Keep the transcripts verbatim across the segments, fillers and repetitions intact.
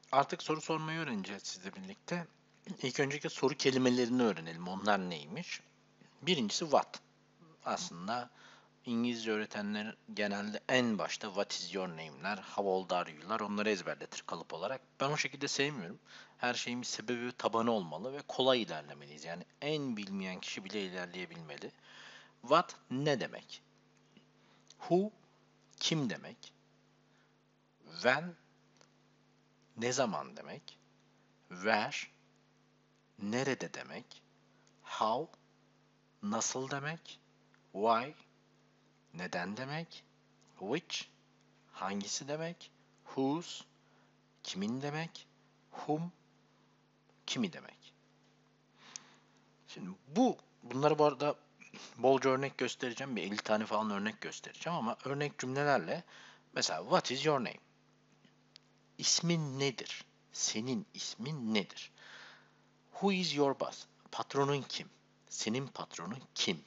Artık soru sormayı öğreneceğiz sizle birlikte. İlk önceki soru kelimelerini öğrenelim. Onlar neymiş? Birincisi what. Aslında İngilizce öğretenler genelde en başta what is your name'ler, how old are you'lar onları ezberletir kalıp olarak. Ben o şekilde sevmiyorum. Her şeyin bir sebebi ve tabanı olmalı ve kolay ilerlemeliyiz. Yani en bilmeyen kişi bile ilerleyebilmeli. What ne demek? Who kim demek? When ne zaman demek? Where nerede demek? How nasıl demek? Why neden demek? Which hangisi demek? Whose kimin demek? Whom kimi demek? Şimdi bu bunları bu arada bolca örnek göstereceğim. Bir elli tane falan örnek göstereceğim ama örnek cümlelerle mesela what is your name? İsmin nedir? Senin ismin nedir? Who is your boss? Patronun kim? Senin patronun kim?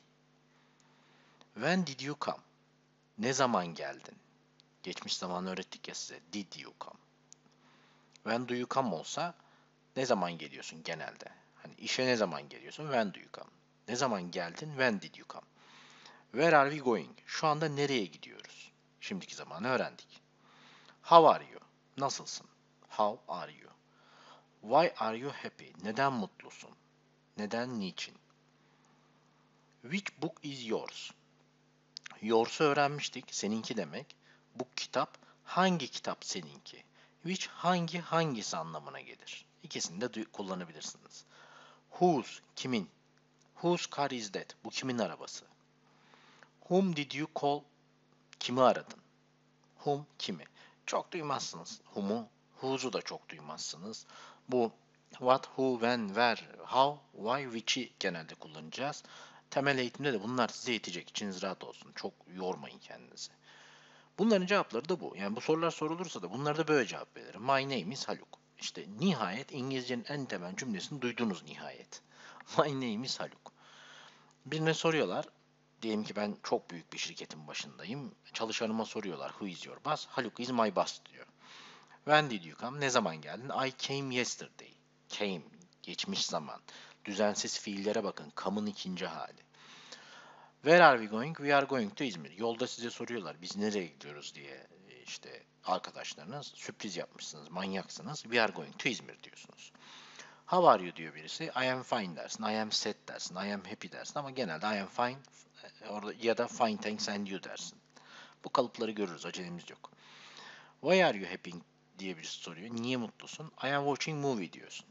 When did you come? Ne zaman geldin? Geçmiş zamanı öğrettik ya size. Did you come? When do you come olsa ne zaman geliyorsun genelde? Hani işe ne zaman geliyorsun? When do you come? Ne zaman geldin? When did you come? Where are we going? Şu anda nereye gidiyoruz? Şimdiki zamanı öğrendik. How are you? Nasılsın? How are you? Why are you happy? Neden mutlusun? Neden, niçin? Which book is yours? Yours'u öğrenmiştik. Seninki demek. Book kitap. Hangi kitap seninki? Which hangi hangisi anlamına gelir. İkisini de kullanabilirsiniz. Whose kimin? Whose car is that? Bu kimin arabası? Whom did you call? Kimi aradın? Whom kimi? Çok duymazsınız. Whom'u, whose'u da çok duymazsınız. Bu what, who, when, where, how, why, which'i genelde kullanacağız. Temel eğitimde de bunlar size yetecek. İçiniz rahat olsun. Çok yormayın kendinizi. Bunların cevapları da bu. Yani bu sorular sorulursa da bunları da böyle cevap veririm. My name is Haluk. İşte nihayet İngilizcenin en temel cümlesini duydunuz nihayet. My name is Haluk. Birine soruyorlar. Diyelim ki ben çok büyük bir şirketin başındayım. Çalışanıma soruyorlar. Who is your boss? Haluk is my boss diyor. When did you come? Ne zaman geldin? I came yesterday. Came. Geçmiş zaman. Düzensiz fiillere bakın. Come'ın ikinci hali. Where are we going? We are going to İzmir. Yolda size soruyorlar. Biz nereye gidiyoruz diye. İşte arkadaşlarınız sürpriz yapmışsınız. Manyaksınız. We are going to İzmir diyorsunuz. How are you diyor birisi. I am fine dersin. I am sad dersin. I am happy dersin. Ama genelde I am fine orada ya da fine thanks and you dersin. Bu kalıpları görürüz. Acelemiz yok. Why are you happy diye birisi soruyor. Niye mutlusun? I am watching movie diyorsun.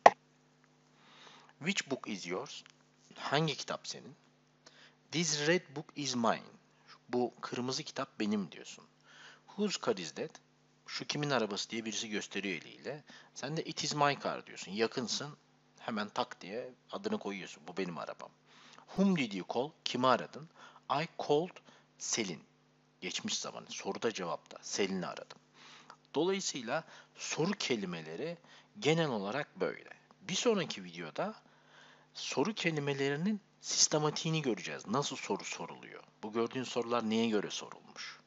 Which book is yours? Hangi kitap senin? This red book is mine. Bu kırmızı kitap benim diyorsun. Whose car is that? Şu kimin arabası diye birisi gösteriyor eliyle. Sen de it is my car diyorsun. Yakınsın. Hemen tak diye adını koyuyorsun. Bu benim arabam. Whom did you call? Kimi aradın? I called Selin. Geçmiş zamanı. Soruda cevapta. Selin'i aradım. Dolayısıyla soru kelimeleri genel olarak böyle. Bir sonraki videoda soru kelimelerinin sistematiğini göreceğiz. Nasıl soru soruluyor? Bu gördüğün sorular neye göre sorulmuş?